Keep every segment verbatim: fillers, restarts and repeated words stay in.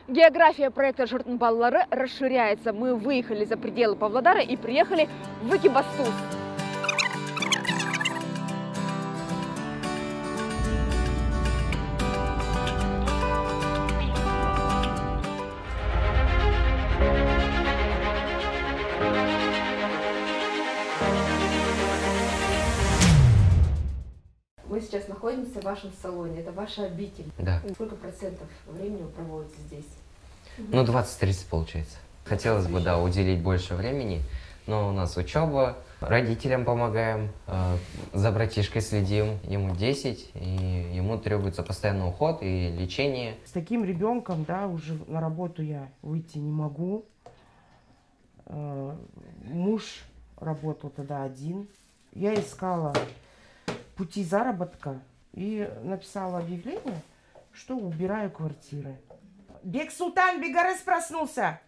География проекта «Жұрттың балалары» расширяется. Мы выехали за пределы Павлодара и приехали в Экибастуз. Мы сейчас находимся в вашем салоне, это ваша обитель. Да. Сколько процентов времени вы проводите здесь? Ну, двадцать-тридцать получается. Хотелось бы, да, уделить больше времени, но у нас учеба, родителям помогаем, э, за братишкой следим, ему десять, и ему требуется постоянный уход и лечение. С таким ребенком, да, уже на работу я выйти не могу. Э, муж работал тогда один. Я искала пути заработка и написала объявление, что убираю квартиры. Бек-Султан, Бегарес проснулся!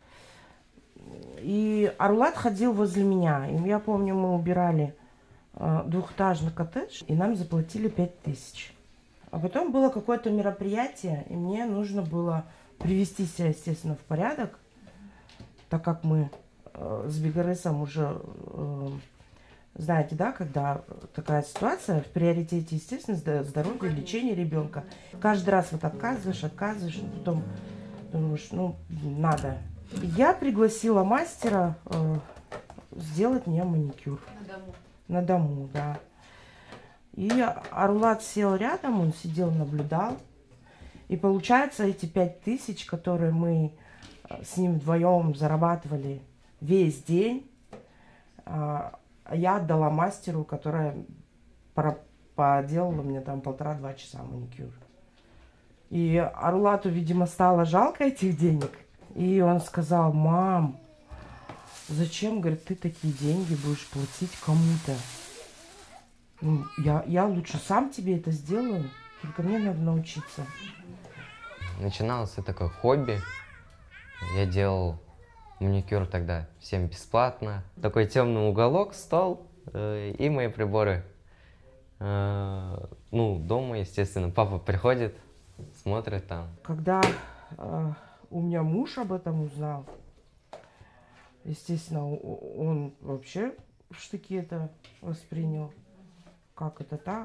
И Арулат ходил возле меня. И я помню, мы убирали э, двухэтажный коттедж, и нам заплатили пять тысяч. А потом было какое-то мероприятие, и мне нужно было привести себя, естественно, в порядок, так как мы э, с Бегаресом уже... Э, Знаете, да, когда такая ситуация, в приоритете, естественно, здоровье, лечение ребенка. Каждый раз вот отказываешь, отказываешь, потом думаешь, ну, надо. Я пригласила мастера э, сделать мне маникюр. На дому. На дому, да. И Арулат сел рядом, он сидел, наблюдал. И получается, эти пять тысяч, которые мы с ним вдвоем зарабатывали весь день, э, я отдала мастеру, которая поделала мне там полтора-два часа маникюр. И Арулату, видимо, стало жалко этих денег. И он сказал: мам, зачем, говорит, ты такие деньги будешь платить кому-то? Ну, я, я лучше сам тебе это сделаю, только мне надо научиться. Начиналось это как хобби. Я делал маникюр тогда всем бесплатно. Такой темный уголок, стол э, и мои приборы. Э, ну, дома, естественно, папа приходит, смотрит там. Когда э, у меня муж об этом узнал, естественно, он вообще в штыки это воспринял. Как это так?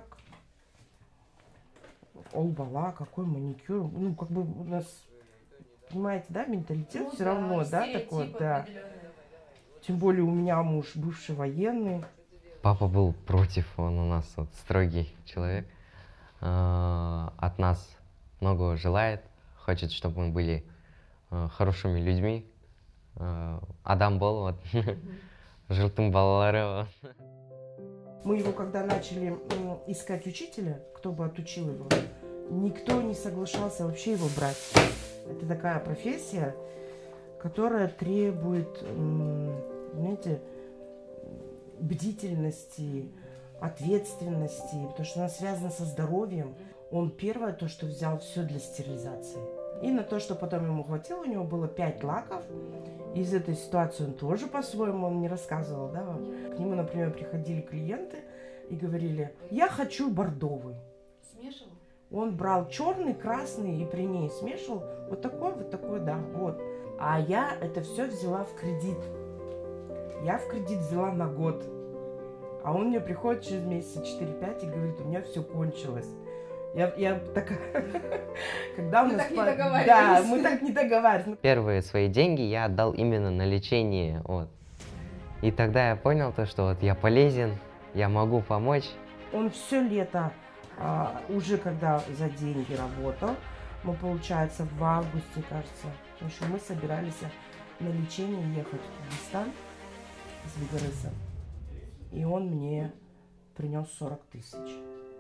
Олбала, какой маникюр? Ну, как бы у нас... Понимаете, да, менталитет ну, все да, равно, да, такой, да. Тем более у меня муж бывший военный. Папа был против, он у нас вот строгий человек. Э, от нас многого желает, хочет, чтобы мы были э, хорошими людьми. Э, Адам был, вот, жұрттың балалары. Мы его, когда начали искать учителя, кто бы отучил его, никто не соглашался вообще его брать. Это такая профессия, которая требует, знаете, бдительности, ответственности, потому что она связана со здоровьем. Он первое то, что взял все для стерилизации. И на то, что потом ему хватило, у него было пять лаков. Из этой ситуации он тоже по-своему, он не рассказывал, да, вам. К нему, например, приходили клиенты и говорили: я хочу бордовый. Смешивал? Он брал черный, красный и при ней смешивал. Вот такой, вот такой, да, вот. А я это все взяла в кредит. Я в кредит взяла на год. А он мне приходит через месяца четыре-пять и говорит: у меня все кончилось. Я, я такая... Когда у мы нас... так не договаривались. Да, мы так не договаривались. Первые свои деньги я отдал именно на лечение, вот. И тогда я понял то, что вот я полезен, я могу помочь. Он все лето, а, уже когда за деньги работал, мы, получается, в августе, кажется, потому что мы собирались на лечение ехать в Кыргызстан с Бегаресом. И он мне принес сорок тысяч.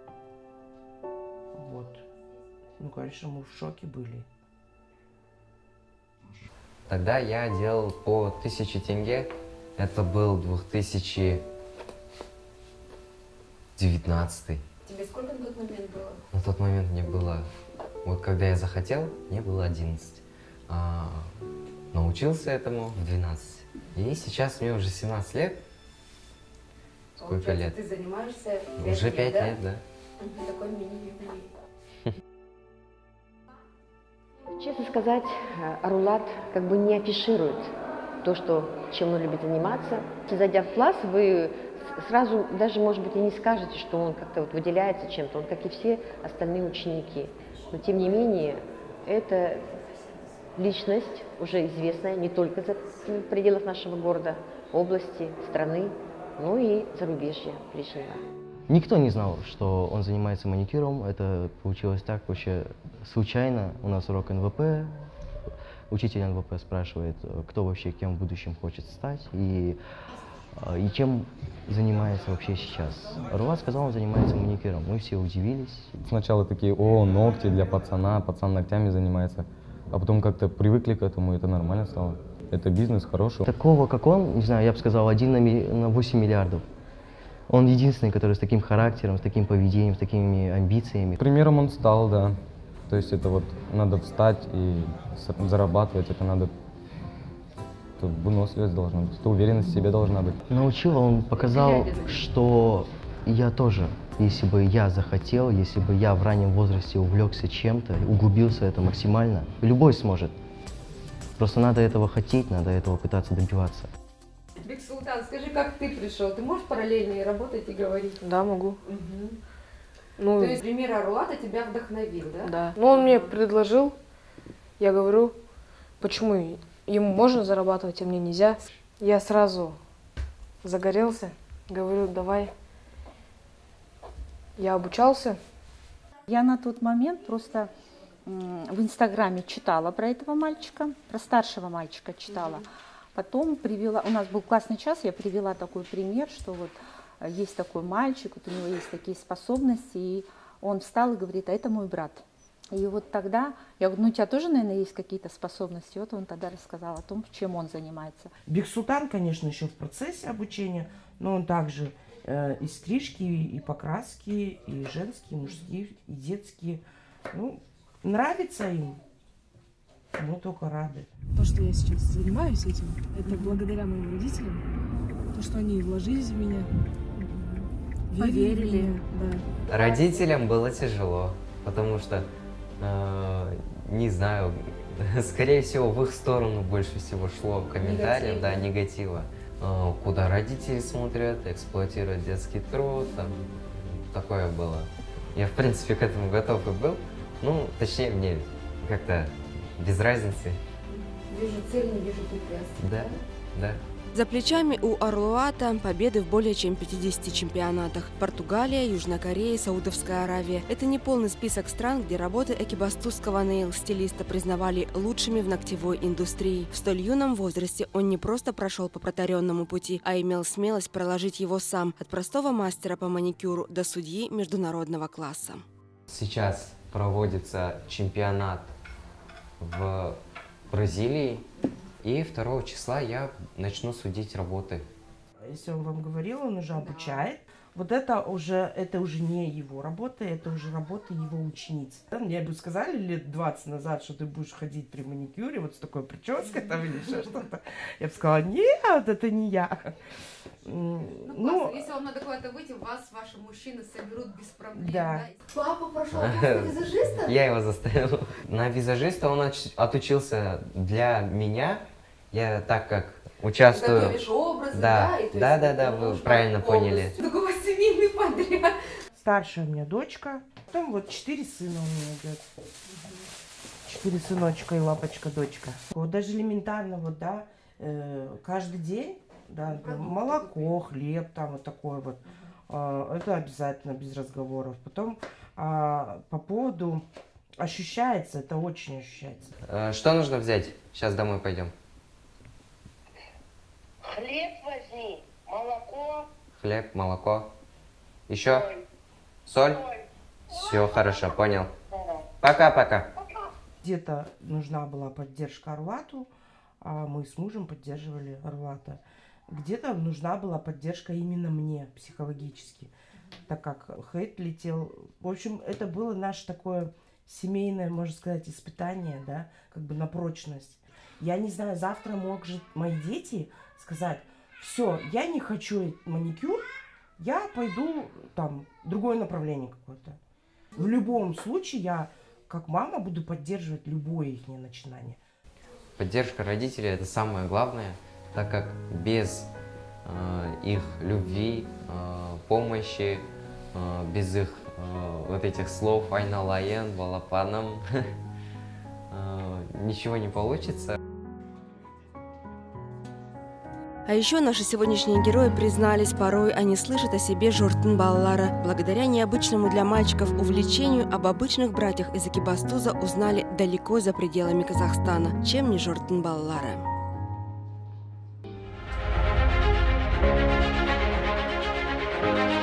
Вот. Ну, конечно, мы в шоке были. Тогда я делал по тысяче тенге. Это был две тысячи девятнадцатый. Тебе сколько на тот момент было? На тот момент мне было... Вот когда я захотел, мне было одиннадцать. А, научился этому в двенадцать. И сейчас мне уже семнадцать лет. Сколько лет? Ты занимаешься Уже пять лет, да? Такой мини-юбилей. Честно сказать, Арулат как бы не афиширует то, что, чем он любит заниматься. Зайдя в класс, вы сразу даже, может быть, и не скажете, что он как-то вот выделяется чем-то, он как и все остальные ученики. Но, тем не менее, это личность уже известная не только за пределов нашего города, области, страны, но и зарубежья личного. Никто не знал, что он занимается маникюром. Это получилось так вообще случайно. У нас урок эн вэ пэ. Учитель эн вэ пэ спрашивает, кто вообще кем в будущем хочет стать и, и чем занимается вообще сейчас. Арулат сказал, он занимается маникюром. Мы все удивились. Сначала такие: о, ногти для пацана, пацан ногтями занимается. А потом как-то привыкли к этому, и это нормально стало. Это бизнес хороший. Такого, как он, не знаю, я бы сказал, один на восемь миллиардов. Он единственный, который с таким характером, с таким поведением, с такими амбициями. Примером он стал, да. То есть это вот надо встать и зарабатывать, это надо... Это выносливость должна быть, это уверенность в себе должна быть. Научил, он показал, что я тоже, если бы я захотел, если бы я в раннем возрасте увлекся чем-то, углубился в это максимально, любой сможет. Просто надо этого хотеть, надо этого пытаться добиваться. Бексултан, скажи, как ты пришел? Ты можешь параллельно и работать, и говорить? Да, могу. Угу. Ну, То есть пример Арулата тебя вдохновил, да? да. Ну, он мне предложил, я говорю, почему ему можно зарабатывать, а мне нельзя. Я сразу загорелся, говорю, давай. Я обучался. Я на тот момент просто в Инстаграме читала про этого мальчика, про старшего мальчика читала. Потом привела, у нас был классный час, я привела такой пример, что вот есть такой мальчик, вот у него есть такие способности, и он встал и говорит, а это мой брат. И вот тогда, я говорю, ну у тебя тоже, наверное, есть какие-то способности, вот он тогда рассказал о том, чем он занимается. Бексултан, конечно, еще в процессе обучения, но он также э, и стрижки, и покраски, и женские, и мужские, и детские. Ну, нравится им. Мы только рады. То, что я сейчас занимаюсь этим, это благодаря моим родителям. То, что они вложились в меня. Поверили. В меня, да. Родителям было тяжело, потому что, э, не знаю, скорее всего, в их сторону больше всего шло комментариев, да, негатива. Э, куда родители смотрят, эксплуатируют детский труд, там, такое было. Я, в принципе, к этому готов и был. Ну, точнее, мне как-то без разницы. Вижу цель, не вижу препятствий. Да, да. За плечами у Арулата победы в более чем пятидесяти чемпионатах. Португалия, Южная Корея, Саудовская Аравия. Это не полный список стран, где работы экибастузского нейл-стилиста признавали лучшими в ногтевой индустрии. В столь юном возрасте он не просто прошел по протаренному пути, а имел смелость проложить его сам, от простого мастера по маникюру до судьи международного класса. Сейчас проводится чемпионат в Бразилии, и второго числа я начну судить работы. Если он вам говорил, он уже обучает. Вот это уже, это уже не его работа, это уже работа его учениц. Мне бы сказали лет двадцать назад, что ты будешь ходить при маникюре, вот с такой прической там или еще что-то. Я бы сказала, нет, это не я. Ну, ну если вам надо куда-то выйти, вас ваши мужчины соберут без проблем. Да. Да? Папа прошел курс визажиста? Я его заставил. На визажиста он отучился для меня. Я так как участвую... Готовишь образы, да, да? И, то да, есть, да, да, вы правильно поняли. Такой у вас семейный подряд. Старшая у меня дочка, потом вот четыре сына у меня идет. Четыре сыночка и лапочка, дочка. Вот даже элементарно, вот, да, э, каждый день, да, молоко, хлеб, там вот такое вот. Э, это обязательно, без разговоров. Потом э, по поводу ощущается, это очень ощущается. Э, что нужно взять? Сейчас домой пойдем. Хлеб возьми, молоко. Хлеб, молоко. Еще? Соль? Соль. Все, хорошо, понял. Пока-пока. Где-то нужна была поддержка Арулату, а мы с мужем поддерживали Арулата. Где-то нужна была поддержка именно мне, психологически, так как хейт летел. В общем, это было наше такое семейное, можно сказать, испытание, да, как бы на прочность. Я не знаю, завтра могут же мои дети сказать, все, я не хочу маникюр, я пойду там, другое направление какое-то. В любом случае я как мама буду поддерживать любое их начинание. Поддержка родителей – это самое главное, так как без э, их любви, э, помощи, э, без их э, вот этих слов «айналайын», «балапаным» э, ничего не получится. А еще наши сегодняшние герои признались, порой они слышат о себе журттың балалары. Благодаря необычному для мальчиков увлечению об обычных братьях из Экибастуза узнали далеко за пределами Казахстана, чем не журттың балалары. Thank you.